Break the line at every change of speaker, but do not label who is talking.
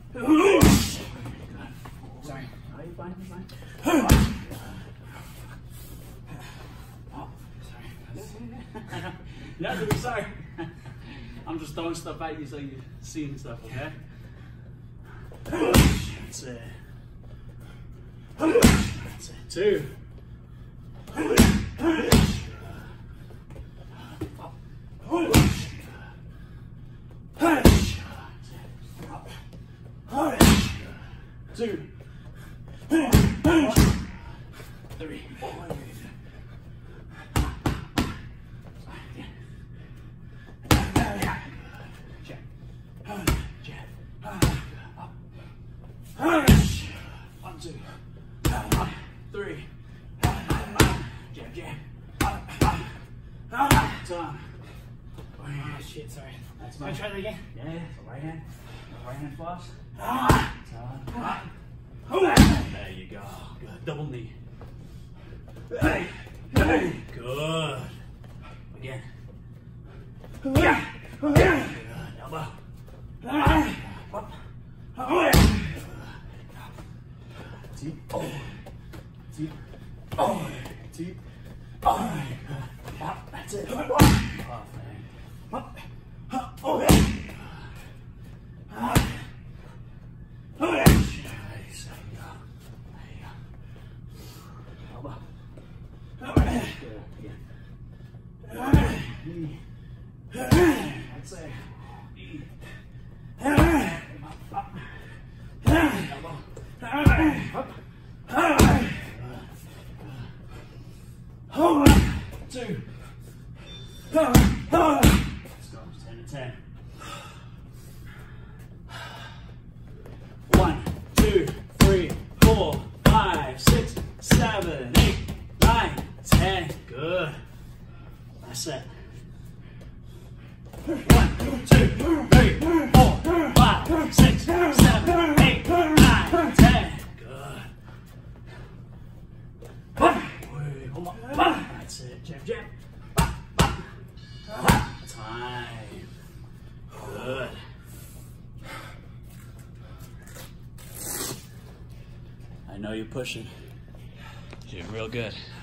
Sorry.
Oh, you're fine, you're fine. Oh, sorry. No, I'm sorry. I'm just throwing stuff at you so you're seeing stuff, okay? That's it. That's it. 2. Two. 3. Check. Jab. Up. 1, 2. 3. Jab, jab. Time.
Oh shit, sorry.
That's
Can I try that again?
Yeah, so right hand flush. There you go. Good. Double knee. Hey. Good. Again. Good. Elbow. Up. Deep. Deep. Deep. That's it. Perfect. Up. That's it. Two. Let's go. 10 to 10. 1, 2, 3, 4, 5, 6, 7, 8, 9, 10. Good. That's it. 1, 2, 3, 4, 5, 6, 7, 8, 9, 10. Good. Hold on. That's it. Jab, jab. Time. Good. I know you're pushing. You're doing real good.